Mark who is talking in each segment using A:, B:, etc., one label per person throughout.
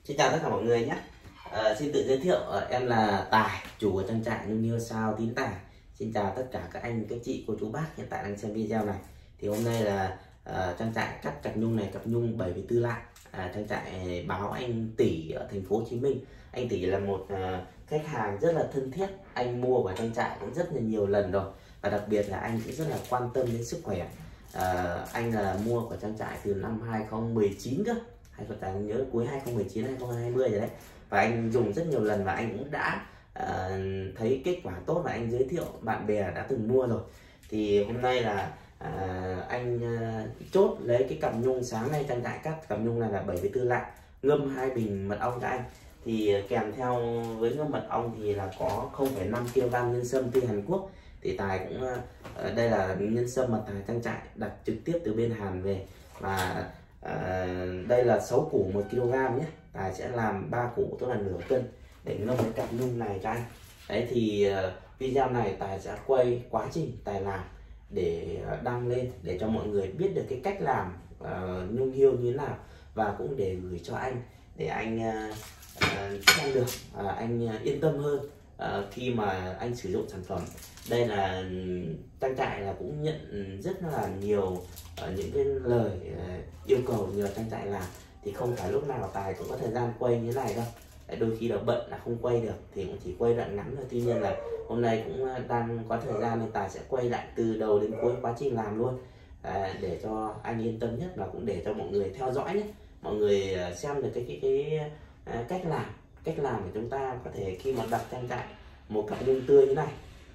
A: Xin chào tất cả mọi người nhé. Xin tự giới thiệu, em là Tài, chủ của trang trại Nhung Hiêu Sao Tín Tài. Xin chào tất cả các anh, các chị, cô chú bác hiện tại đang xem video này. Thì hôm nay là trang trại cắt cặp nhung này, cặp nhung 74 lạng. Trang trại báo anh Tỷ ở thành phố Hồ Chí Minh. Anh Tỷ là một khách hàng rất là thân thiết, anh mua của trang trại cũng rất là nhiều lần rồi, và đặc biệt là anh cũng rất là quan tâm đến sức khỏe. Anh là mua của trang trại từ năm 2019 cơ, hay có tài nhớ cuối 2019 2020 rồi đấy, và anh dùng rất nhiều lần và anh cũng đã thấy kết quả tốt và anh giới thiệu bạn bè đã từng mua rồi. Thì hôm nay là anh chốt lấy cái cặp nhung sáng nay trang trại cắt cặp nhung này là 74 lạng, ngâm 2 bình mật ong cho anh. Thì kèm theo với ngâm mật ong thì là có 0,5 kg nhân sâm từ Hàn Quốc. Thì Tài cũng đây là nhân sâm mà Tài trang trại đặt trực tiếp từ bên Hàn về, và đây là 6 củ 1 kg nhé. Tài sẽ làm 3 củ, tức là nửa cân, để ngâm cái cặp nhung này cho anh. Đấy thì video này Tài sẽ quay quá trình Tài làm để đăng lên để cho mọi người biết được cái cách làm nhung hiêu như thế nào, và cũng để gửi cho anh để anh xem được, anh yên tâm hơn khi mà anh sử dụng sản phẩm. Đây là trang trại là cũng nhận rất là nhiều những cái lời yêu cầu nhờ trang trại làm, thì không phải lúc nào Tài cũng có thời gian quay như thế này đâu. Đôi khi là bận là không quay được thì cũng chỉ quay đoạn ngắn thôi. Tuy nhiên là hôm nay cũng đang có thời gian nên Tài sẽ quay lại từ đầu đến cuối quá trình làm luôn, để cho anh yên tâm nhất, và cũng để cho mọi người theo dõi nhé, mọi người xem được cái cách làm của chúng ta. Có thể khi mà đặt trang trại một cặp nhung tươi như này,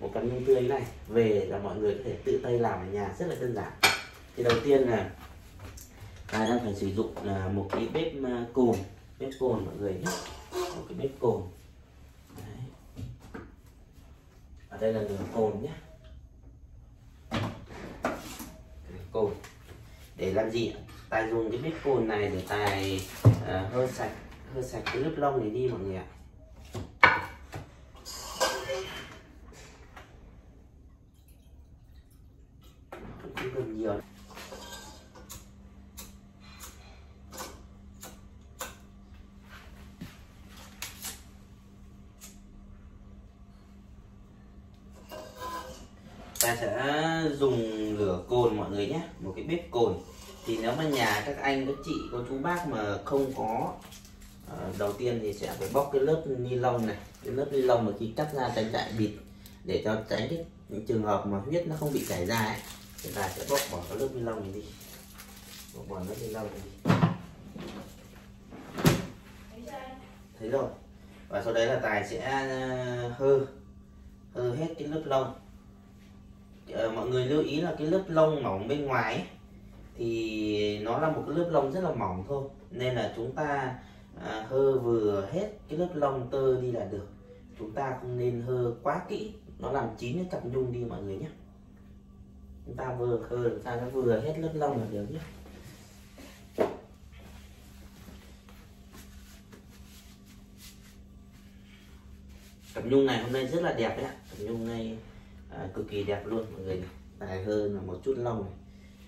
A: về là mọi người có thể tự tay làm ở nhà rất là đơn giản. Thì đầu tiên là Tài đang phải sử dụng một cái bếp cồn mọi người nhé, một cái bếp cồn. Đấy. Ở đây là đường cồn nhé, cồn để làm gì? Tài dùng cái bếp cồn này để Tài hơi sạch cái lớp lông này đi mọi người ạ. Không cần nhiều. Ta sẽ dùng lửa cồn mọi người nhé, một cái bếp cồn. Thì nếu mà nhà các anh, các chị, cô chú bác mà không có, đầu tiên thì sẽ phải bóc cái lớp ni lông này, cái lớp ni lông mà khi cắt ra trang trại bịt, để cho tránh cái trường hợp mà huyết nó không bị chảy ra ấy. Thì ta sẽ bóc bỏ cái lớp ni lông này đi, bóc bỏ lớp ni lông này đi. Thấy rồi. Và sau đấy là Tài sẽ hơ hết cái lớp lông. Mọi người lưu ý là cái lớp lông mỏng bên ngoài ấy, thì nó là một cái lớp lông rất là mỏng thôi, nên là chúng ta hơ vừa hết cái lớp lông tơ đi là được, chúng ta không nên hơ quá kỹ, nó làm chín cái cặp nhung đi mọi người nhé. Chúng ta vừa hơ, chúng ta vừa hết lớp lông là được nhé. Cặp nhung này hôm nay rất là đẹp đấy ạ, cặp nhung này cực kỳ đẹp luôn mọi người này. Tài hơn là một chút lông này.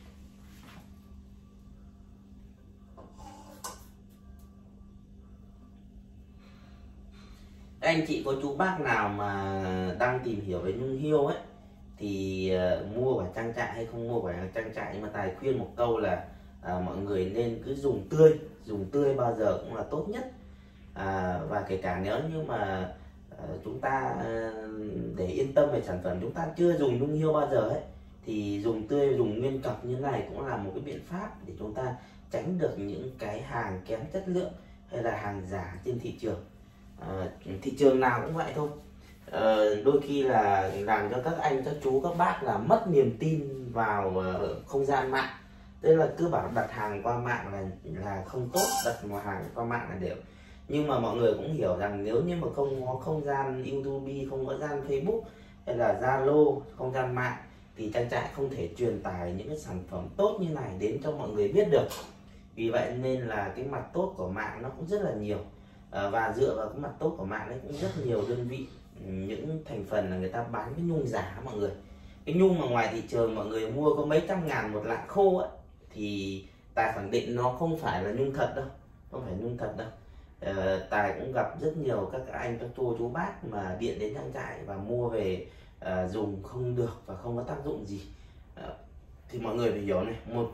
A: Anh chị cô chú bác nào mà đang tìm hiểu về nhung hiêu ấy, thì mua của trang trại hay không mua của trang trại, nhưng mà Tài khuyên một câu là mọi người nên cứ dùng tươi bao giờ cũng là tốt nhất. Và kể cả nếu như mà chúng ta để yên tâm về sản phẩm, chúng ta chưa dùng nhung hiêu bao giờ ấy, thì dùng tươi, dùng nguyên cặp như này cũng là một cái biện pháp để chúng ta tránh được những cái hàng kém chất lượng hay là hàng giả trên thị trường. Thị trường nào cũng vậy thôi. Đôi khi là làm cho các anh, các chú, các bác là mất niềm tin vào không gian mạng, tức là cứ bảo đặt hàng qua mạng là không tốt, đặt hàng qua mạng là đều. Nhưng mà mọi người cũng hiểu rằng nếu như mà không có không gian YouTube, không có gian Facebook hay là Zalo, không gian mạng, thì trang trại không thể truyền tải những cái sản phẩm tốt như này đến cho mọi người biết được. Vì vậy nên là cái mặt tốt của mạng nó cũng rất là nhiều, và dựa vào cái mặt tốt của mạng đấy cũng rất nhiều đơn vị, những thành phần là người ta bán cái nhung giả mọi người. Cái nhung mà ngoài thị trường mọi người mua có mấy trăm ngàn một lạng khô ấy, thì Tài khẳng định nó không phải là nhung thật đâu, không phải nhung thật đâu. Tài cũng gặp rất nhiều các anh các cô chú bác mà điện đến trang trại và mua về dùng không được và không có tác dụng gì. Thì mọi người phải hiểu này, một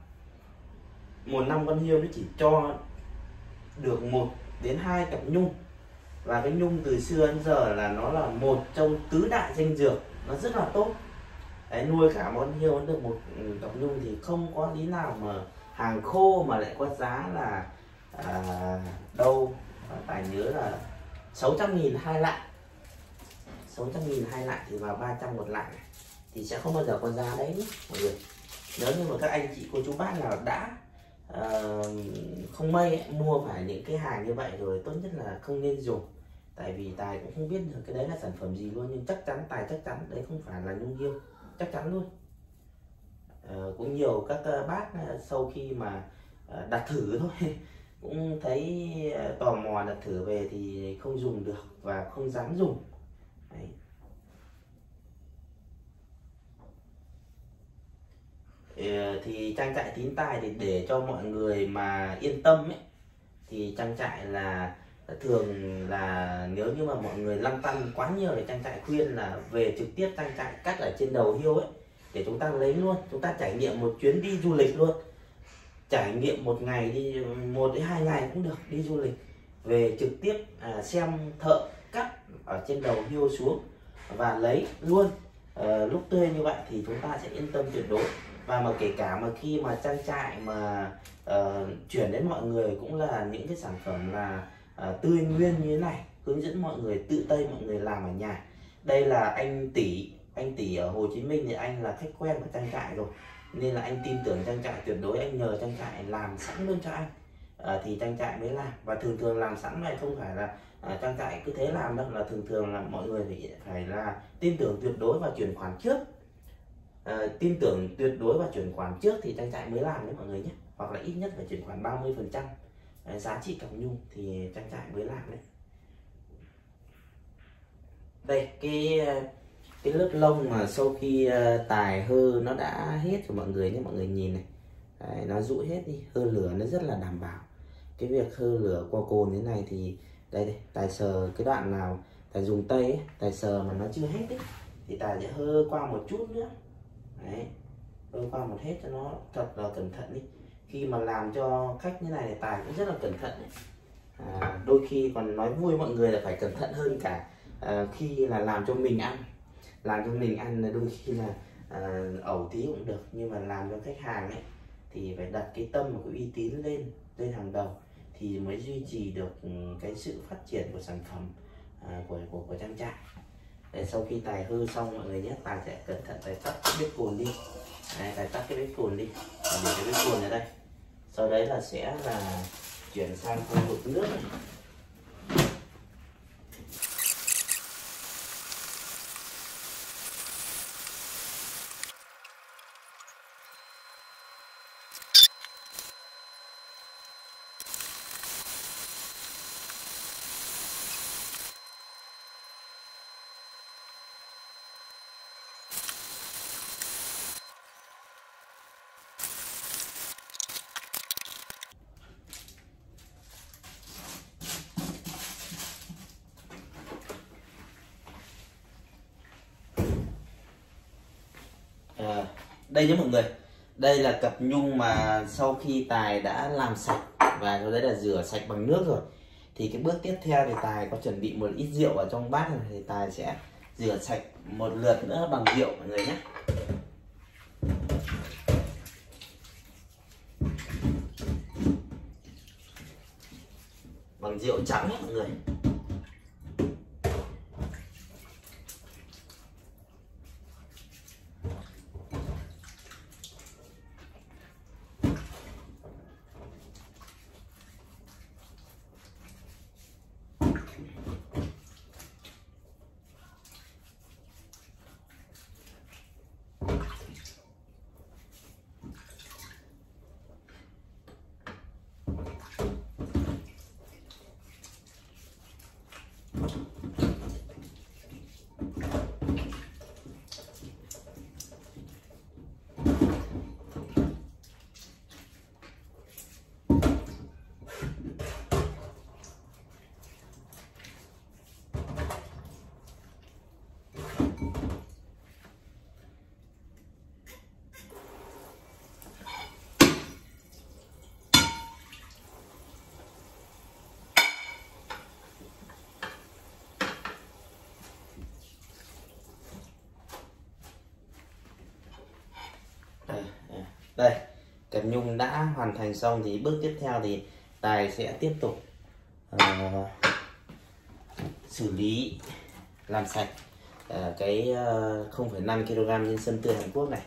A: năm con hươu nó chỉ cho được 1 đến 2 cặp nhung, và cái nhung từ xưa đến giờ là nó là một trong tứ đại dinh dưỡng, nó rất là tốt. Đấy, nuôi cả con hươu được 1 cặp nhung thì không có lý nào mà hàng khô mà lại có giá là đâu. Tài nhớ là 600.000 2 lạng, 600.000 2 lạng thì vào 300 một lạng, thì sẽ không bao giờ có giá đấy nhé mọi người. Nếu như mà các anh chị cô chú bác nào đã không may mua phải những cái hàng như vậy rồi, tốt nhất là không nên dùng. Tại vì Tài cũng không biết được cái đấy là sản phẩm gì luôn, nhưng chắc chắn Tài chắc chắn đấy không phải là nhung hươu, chắc chắn luôn. Cũng nhiều các bác sau khi mà đặt thử thôi cũng thấy tò mò đặt thử về thì không dùng được và không dám dùng. Đấy. Thì trang trại Tín Tài thì để cho mọi người mà yên tâm ấy, thì trang trại là thường là nếu như mà mọi người lăn tăn quá nhiều thì trang trại khuyên là về trực tiếp trang trại cắt ở trên đầu hươu ấy, để chúng ta lấy luôn, chúng ta trải nghiệm một chuyến đi du lịch luôn, trải nghiệm một ngày đi, 1 đến 2 ngày cũng được, đi du lịch về trực tiếp xem thợ cắt ở trên đầu hươu xuống và lấy luôn lúc tươi như vậy thì chúng ta sẽ yên tâm tuyệt đối. Và mà kể cả mà khi mà trang trại mà chuyển đến mọi người cũng là những cái sản phẩm là tươi nguyên như thế này, hướng dẫn mọi người tự tay mọi người làm ở nhà. Đây là anh Tỷ ở Hồ Chí Minh thì anh là khách quen của trang trại rồi, nên là anh tin tưởng trang trại tuyệt đối, anh nhờ trang trại làm sẵn luôn cho anh thì trang trại mới làm. Và thường làm sẵn này không phải là trang trại cứ thế làm đâu, là thường là mọi người phải là tin tưởng tuyệt đối và chuyển khoản trước. Tin tưởng tuyệt đối và chuyển khoản trước thì trang trại mới làm đấy mọi người nhé, hoặc là ít nhất phải chuyển khoản 30% giá trị cặp nhung thì trang trại mới làm đấy. Đây cái lớp lông mà sau khi Tài hơ nó đã hết rồi mọi người nhé, mọi người nhìn này. Đấy, nó rũ hết đi, hơ lửa nó rất là đảm bảo. Cái việc hơ lửa qua cồn thế này thì đây Tài sờ cái đoạn nào Tài dùng tay ấy, Tài sờ mà nó chưa hết ấy, thì Tài sẽ hơ qua một chút nữa. Đấy, hơ qua một hết cho nó thật là cẩn thận đi. Khi mà làm cho khách như này thì Tài cũng rất là cẩn thận đấy. Đôi khi còn nói vui mọi người là phải cẩn thận hơn cả khi là làm cho mình ăn. Làm cho mình ăn là đôi khi là ẩu tí cũng được, nhưng mà làm cho khách hàng ấy thì phải đặt cái tâm và cái uy tín lên hàng đầu thì mới duy trì được cái sự phát triển của sản phẩm của trang trại. Để sau khi Tài hư xong mọi người nhé, Tài sẽ cẩn thận Tài tắt cái bếp cồn đi. Đấy, Tài tắt cái bếp cồn đi, để cái bếp cồn ở đây. Sau đấy là sẽ là chuyển sang khu vực nước này. Đây nhé mọi người, đây là cặp nhung mà sau khi Tài đã làm sạch và sau đấy là rửa sạch bằng nước rồi, thì cái bước tiếp theo thì Tài có chuẩn bị một ít rượu ở trong bát này, thì Tài sẽ rửa sạch một lượt nữa bằng rượu mọi người nhé. Bằng rượu trắng mọi người. Đây, kẹp nhung đã hoàn thành xong thì bước tiếp theo thì Tài sẽ tiếp tục xử lý làm sạch cái 0,5 kg nhân sâm tươi Hàn Quốc này.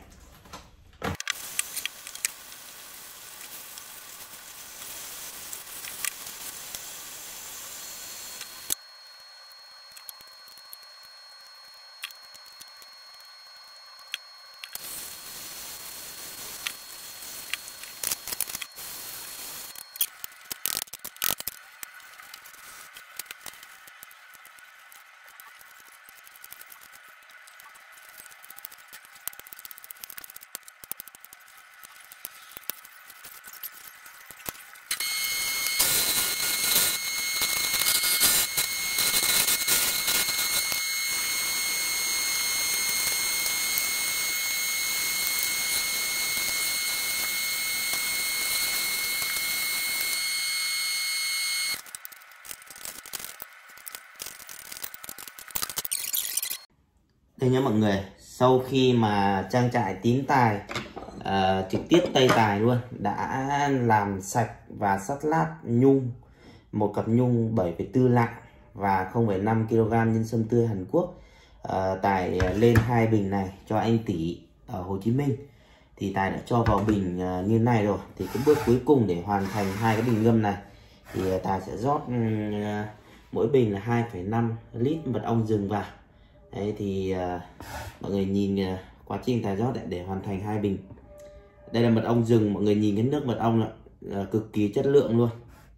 A: Đây nhá mọi người, sau khi mà trang trại Tín Tài trực tiếp tay Tài luôn đã làm sạch và sắt lát nhung, một cặp nhung 7,4 lạng và 0,5 kg nhân sâm tươi Hàn Quốc, Tài lên 2 bình này cho anh Tỷ ở Hồ Chí Minh. Thì Tài đã cho vào bình như này rồi. Thì cái bước cuối cùng để hoàn thành 2 cái bình ngâm này thì Tài sẽ rót mỗi bình là 2,5 lít mật ong rừng vào. Đấy thì mọi người nhìn quá trình Tài rót để hoàn thành 2 bình. Đây là mật ong rừng, mọi người nhìn cái nước mật ong là cực kỳ chất lượng luôn.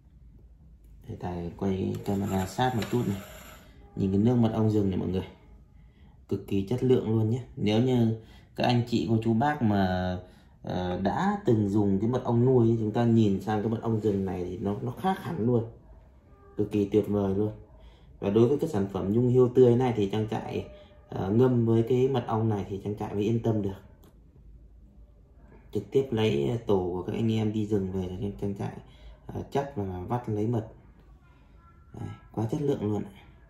A: Để Tài quay camera sát một chút này, nhìn cái nước mật ong rừng này mọi người, cực kỳ chất lượng luôn nhé. Nếu như các anh chị cô chú bác mà đã từng dùng cái mật ong nuôi, chúng ta nhìn sang cái mật ong rừng này thì nó khác hẳn luôn, cực kỳ tuyệt vời luôn. Và đối với cái sản phẩm nhung hiêu tươi này thì trang trại ngâm với cái mật ong này thì trang trại mới yên tâm được. Trực tiếp lấy tổ của các anh em đi rừng về là trang trại chắc và vắt lấy mật. Đấy, quá chất lượng luôn.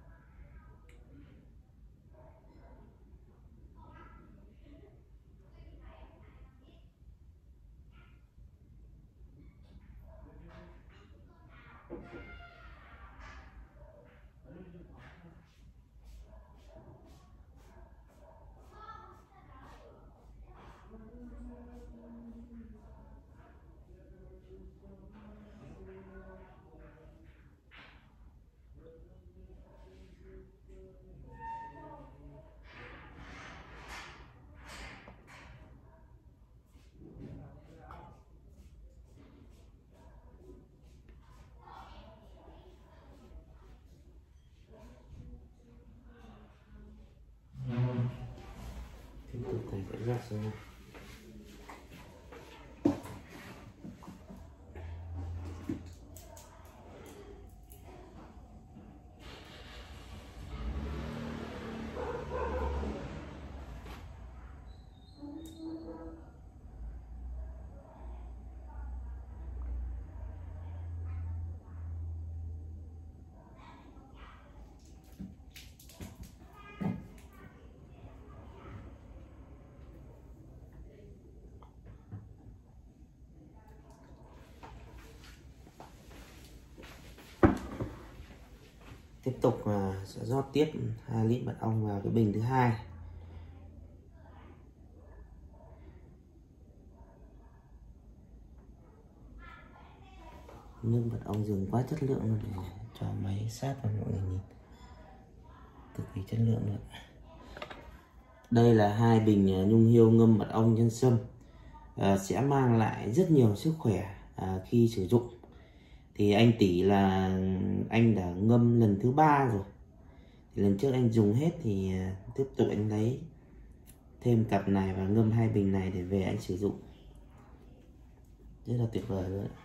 A: Tiếp tục Tài sẽ rót xuống. Tiếp tục sẽ rót tiếp 2 lít mật ong vào cái bình thứ hai. Nước mật ong rừng quá chất lượng luôn, để cho máy sát vào mọi người nhìn, cực kỳ chất lượng luôn. Đây là 2 bình nhung hiêu ngâm mật ong nhân sâm, sẽ mang lại rất nhiều sức khỏe khi sử dụng. Thì anh Tỷ là anh đã ngâm lần thứ 3 rồi. Thì lần trước anh dùng hết thì tiếp tục anh lấy thêm cặp này và ngâm 2 bình này để về anh sử dụng. Rất là tuyệt vời luôn.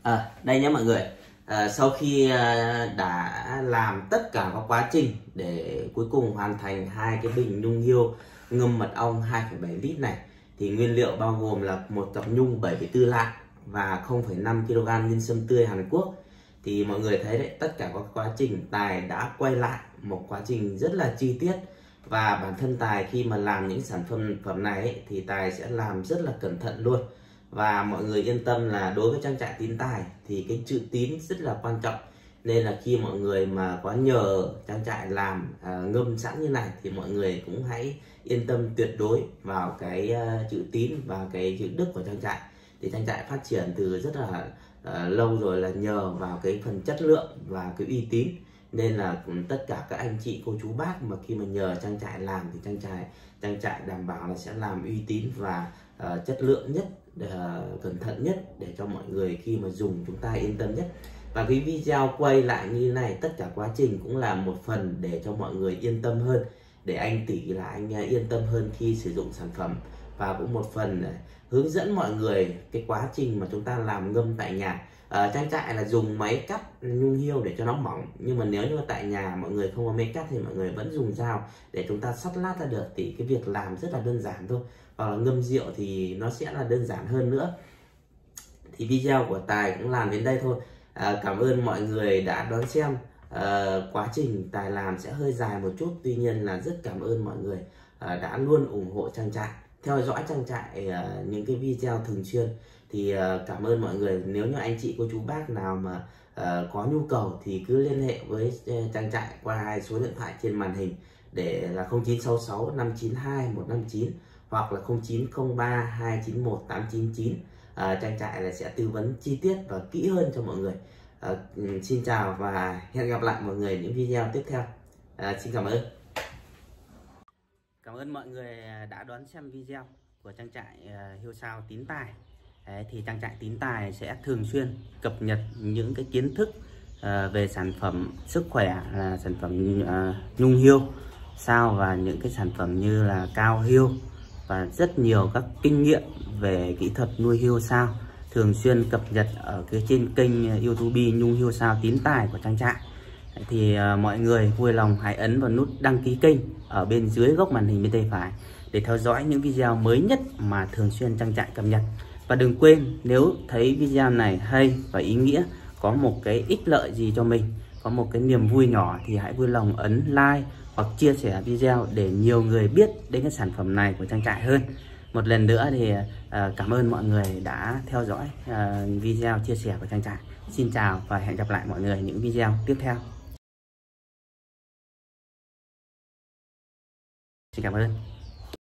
A: Đây nhé mọi người. Sau khi đã làm tất cả các quá trình để cuối cùng hoàn thành hai cái bình nhung hiêu ngâm mật ong 2,7 lít này, thì nguyên liệu bao gồm là một cặp nhung 7,4 lạng và 0,5 kg nhân sâm tươi Hàn Quốc. Thì mọi người thấy đấy, tất cả các quá trình Tài đã quay lại một quá trình rất là chi tiết, và bản thân Tài khi mà làm những sản phẩm này ấy, thì Tài sẽ làm rất là cẩn thận luôn. Và mọi người yên tâm là đối với trang trại Tín Tài thì cái chữ tín rất là quan trọng, nên là khi mọi người mà có nhờ trang trại làm ngâm sẵn như này thì mọi người cũng hãy yên tâm tuyệt đối vào cái chữ tín và cái chữ đức của trang trại. Thì trang trại phát triển từ rất là lâu rồi là nhờ vào cái phần chất lượng và cái uy tín, nên là tất cả các anh chị cô chú bác mà khi mà nhờ trang trại làm thì trang trại đảm bảo là sẽ làm uy tín và chất lượng nhất, cẩn thận nhất để cho mọi người khi mà dùng chúng ta yên tâm nhất. Và cái video quay lại như này tất cả quá trình cũng là một phần để cho mọi người yên tâm hơn, để anh Tỷ là anh yên tâm hơn khi sử dụng sản phẩm, và cũng một phần hướng dẫn mọi người cái quá trình mà chúng ta làm ngâm tại nhà. Trang trại là dùng máy cắt nhung hiêu để cho nó mỏng, nhưng mà nếu như tại nhà mọi người không có máy cắt thì mọi người vẫn dùng dao để chúng ta sắt lát ra được, thì cái việc làm rất là đơn giản thôi. Và ngâm rượu thì nó sẽ là đơn giản hơn nữa. Thì video của Tài cũng làm đến đây thôi. Cảm ơn mọi người đã đón xem. Quá trình Tài làm sẽ hơi dài một chút, tuy nhiên là rất cảm ơn mọi người đã luôn ủng hộ trang trại, theo dõi trang trại những cái video thường xuyên. Thì cảm ơn mọi người. Nếu như anh chị cô chú bác nào mà có nhu cầu thì cứ liên hệ với trang trại qua hai số điện thoại trên màn hình, để là 0966 592 159 hoặc là 0903 291 899. Trang trại là sẽ tư vấn chi tiết và kỹ hơn cho mọi người. Xin chào và hẹn gặp lại mọi người những video tiếp theo. Xin cảm ơn. Cảm ơn mọi người đã đón xem video của trang trại Hiêu Sao Tín Tài. Thì trang trại Tín Tài sẽ thường xuyên cập nhật những cái kiến thức về sản phẩm sức khỏe, là sản phẩm nhung hiêu sao, và những cái sản phẩm như là cao hiêu, và rất nhiều các kinh nghiệm về kỹ thuật nuôi hiêu sao thường xuyên cập nhật ở cái trên kênh YouTube Nhung Hiêu Sao Tín Tài của trang trại. Thì mọi người vui lòng hãy ấn vào nút đăng ký kênh ở bên dưới góc màn hình bên tay phải để theo dõi những video mới nhất mà thường xuyên trang trại cập nhật. Và đừng quên, nếu thấy video này hay và ý nghĩa, có một cái ích lợi gì cho mình, có một cái niềm vui nhỏ, thì hãy vui lòng ấn like hoặc chia sẻ video để nhiều người biết đến cái sản phẩm này của trang trại hơn. Một lần nữa thì cảm ơn mọi người đã theo dõi video chia sẻ của trang trại. Xin chào và hẹn gặp lại mọi người những video tiếp theo. Xin cảm ơn.